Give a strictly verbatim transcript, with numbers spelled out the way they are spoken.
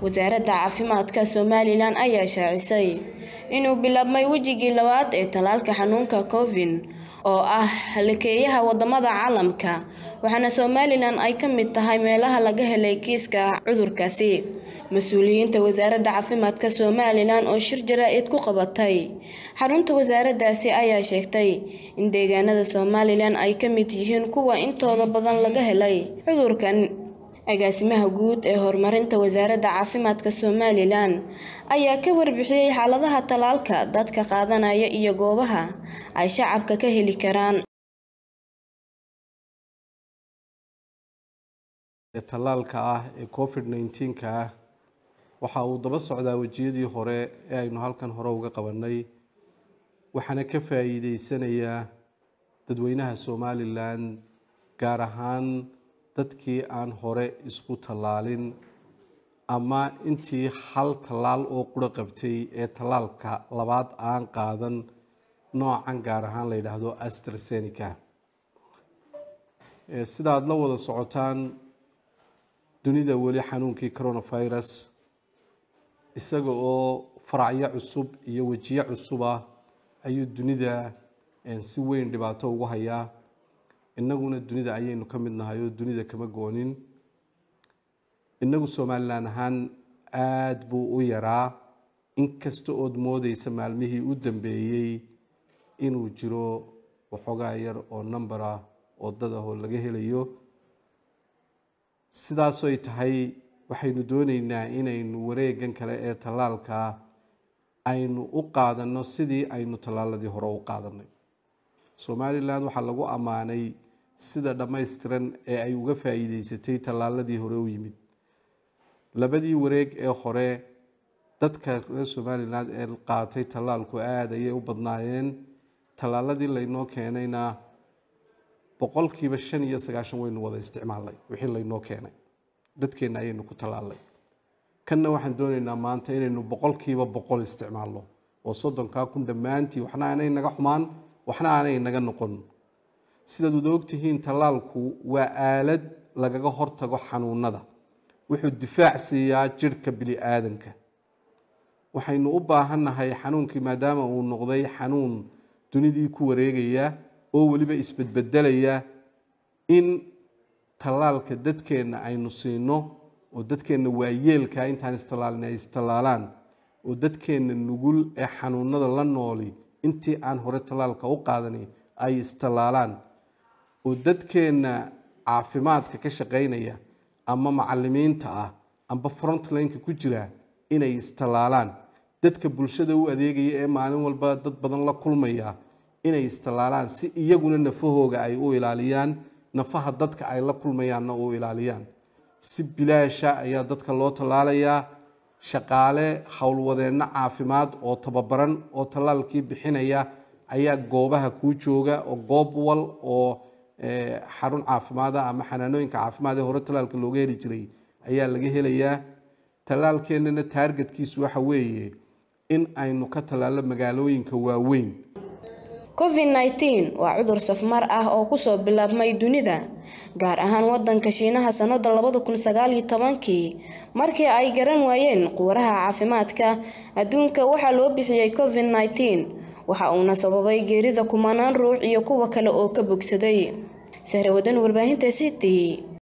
wasaaradda caafimaadka Somaliland ayaa shaacisay inuu bilaabmay wajigii labaad ee talaalka xanuunka COVID oo ah halkeeyaha wadamada caalamka waxaana Somaliland ay ka mid tahay meelaha laga helay kiiska cudurkaasi. Mas'uuliyiinta wasaaradda caafimaadka Somaliland oo shir jaraa'id ku qabatay xarunta wasaaraddaasi ayaa sheegtay in deegaanada Somaliland ay ka mid yihiin kuwa intooda badan laga helay cudurkan. Agaasimaha guud ee horumarinta wasaaradda caafimaadka Somaliland ayaa ka warbixiyay xaaladaha talaalka dadka qaadanaya iyo goobaha ay shacabka ka heli karaan. talaalka ah ee COVID nineteen ka waxa uu daba socdaa wajiyadii hore ee aynu halkan hore uga qabanay waxaana ka faa'iideysanaya dadweynaha Somaliland gaar ahaan dadkii aan hore isku talaalin ama intii hal talaal oo qura qabtay ee talaalka labaad aan qaadan noocan gaar ahaan la yiraahdo AstraZeneca. ee sidaad la wada socotaan dunida wali xanuunkii coronavirus isaga oo faracyo cusub iyo wajiyo cusub ah ayuu dunida si weyn dhibaato ugu hayaa. innaguna dunida ayaynu ka mid nahay oo dunida kama goonin. innagu Somaliland ahaan aad buu u yaraa inkasta oo moodaysa maalmihii u dambeeyay inuu jiro waxoogaa yar oo number ah oo dad ah oo laga helayo. sidaas oo ay tahay waxaynu doonaynaa inaynu wareegan kale ee talaalka aynu u qaadano sidii aynu talaaladii hore u qaadanay. Somaliland waxaa lagu amaanay sida dhameystiran ee ay uga faa'iideysatay talaaladii hore u yimid. labadii wareeg ee hore dadka reer Somaliland ee qaatay talaalku aad ayay u badnaayeen. talaaladii laynoo keenayna boqolkiiba shan iyo sagaashan waynu wada isticmaalay wixii laynoo keenay dadkeena ayaynu ku talaalay. kanna waxaan doonaynaa maanta inaynu boqolkiiba boqol isticmaalno oo soddonka kun dhammaantii waxna aanay naga xumaan waxna aanay naga noqon. sidaad wada ogtihiin talaalku waa aalad lagaga hortago xanuunada wuxuu difaac siiyaa jirka bili aadanka. waxaynu u baahannahay xanuunkii maadaama uu noqday xanuun dunidii ku wareegaya oo waliba isbedbedelaya in talaalka dadkeena aynu siino oo dadkeena waayeelka intaan istalaalnay istalaalaan oo dadkeena nugul ee xanuunada la nooli intii aan hore talaalka u qaadanay ay istalaalaan oo dadkeena caafimaadka ka shaqeynaya ama macallimiinta ah amba frontline-ka ku jira inay istalaalaan. dadka bulshada u adeegaya ee maalin walba dad badan la kulmaya inay istalaalaan si iyaguna nafahooga ay u ilaaliyaan nafaha dadka ay la kulmayaanna u ilaaliyaan. si bilaasha ayaa dadka loo talaalayaa. shaqaale howlwadeenna caafimaad oo tababaran oo talaalkii bixinaya ayaa goobaha ku jooga oo goob wal oo xarun caafimaad ama xanaanooyinka caafimaad ee hore talaalka looga heli jiray ayaa laga helayaa. talaalkeenana targetkiisu waxa weeye in aynu ka talaalo magaalooyinka waaweyn. COVID nineteen waa cudur safmar ah oo ku soo bilaabmay dunida gaar ahaan wadanka Shiinaha sanada laba kun sagaal iyo toban markii ay garan waayeen quwaraha caafimaadka adduunka waxa loo bixiyay COVID nineteen waxa uu sababay geerida kumanaan ruux iyo kuwa kale oo ka bogsaday. Sahrawadan warbaahinta City.